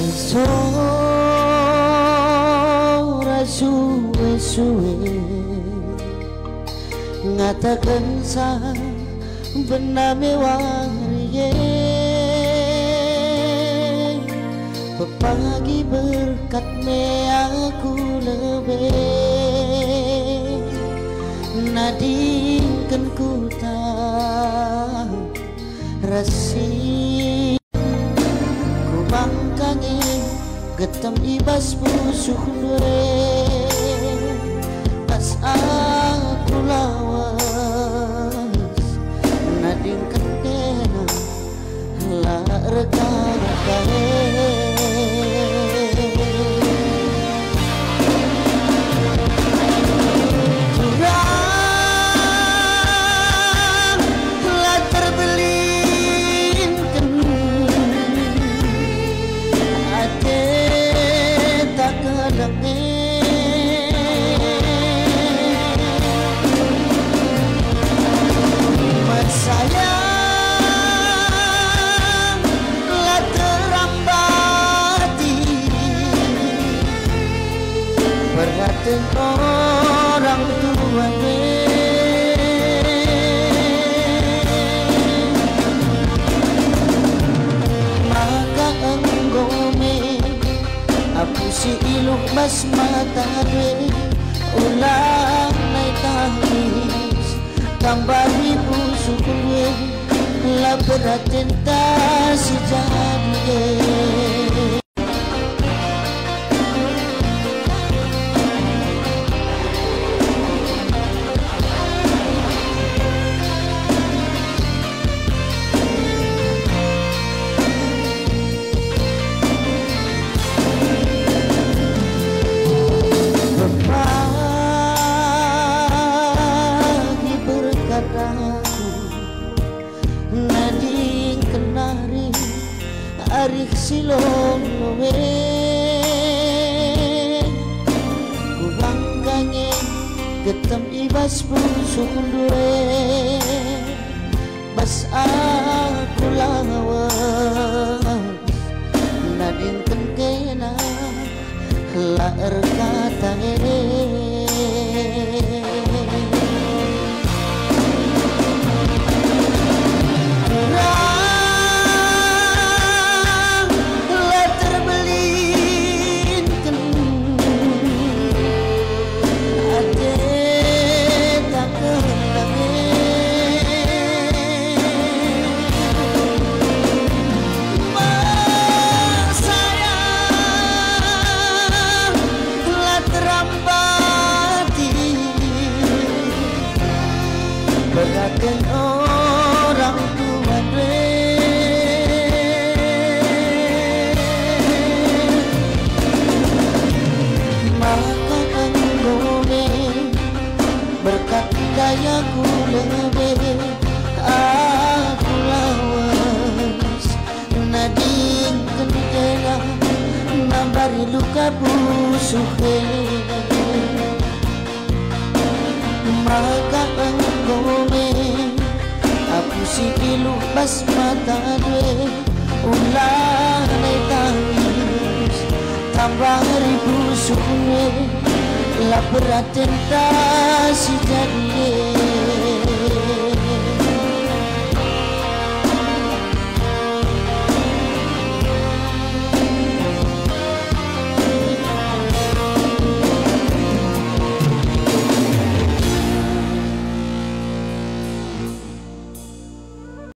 Sora suwe-suwe ngatakan sa bename wariye pepagi berkat me aku lebih nadingkan ku tak rasi ku bangkangi getem ibas pusuh dure pas aku lawas nadingkan kena la reka-reka orang tua maka enggome aku si iluk mas mata ulang naik tangis tambahi busuk la berat cinta si jadi arik silong lowe ku bangkange getem ibas pusuk dure bas aku lawas nadingkan kena laer kata berkatkan orang tua maka enggome berkat dayaku lebih aku lawas nading kendela nambari luka busuk maka enggome aku si ilu bas mata dwe ulah naik tangis tambah ribu sukune la berat cinta si jadi